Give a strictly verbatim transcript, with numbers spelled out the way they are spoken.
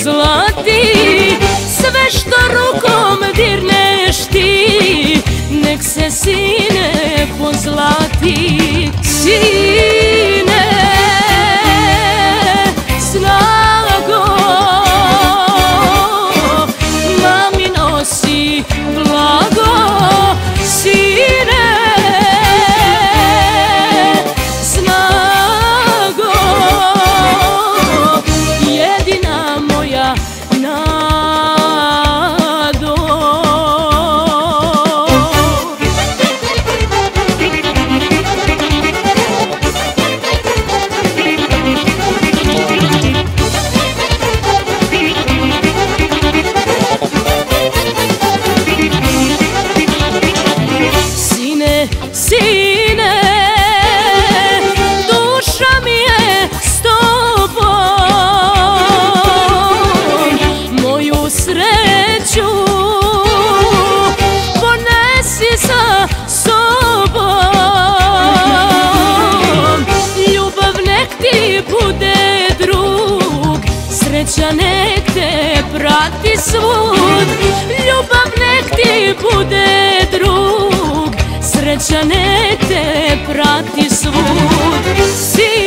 zlati, sve što rukom dirneš ti, nek se sine pozlati. Sine, snago, mami nosi blago. Sine, snago, jedina moja nado. Sine, sine, duša mi je s tobom, moju sreću ponesi sa sobom. Ljubav nek ti bude drug, sreća nek te prati svud. Ljubav nek ti bude drug, sreća nek te prati svud.